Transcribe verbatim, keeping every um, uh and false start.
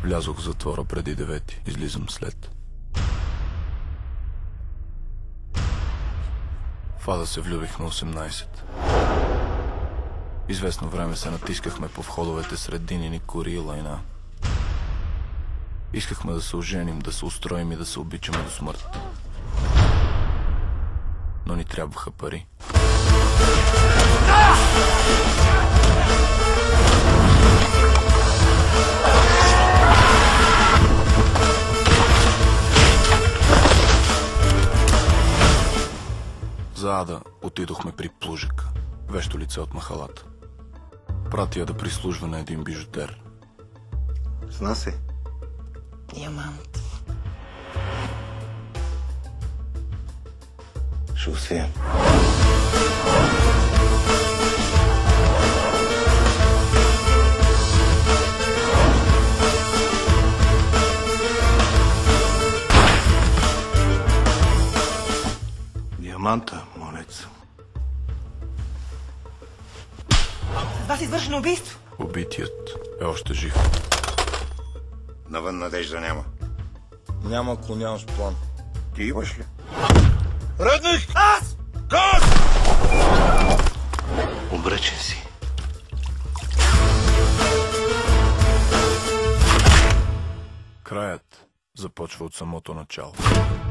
Влязох в затвора преди девети, излизам след. В Ада се влюбих на осемнайсет. Известно време се натискахме по входовете сред динини кори и лайна. Искахме да се оженим, да се устроим и да се обичаме до смърт. Но ни трябваха пари. За Ада отидохме при плужика, вещо лице от махалата. Прати я да прислужва на един бижутер. Зна се. Диамант. София. Диаманта, молец. С вас извършено убийство. Убитият е още жив. Навън надежда няма. Няма, ако нямаш план. Ти имаш ли? Редник! Аз! Газ! Обречен си. Краят започва от самото начало.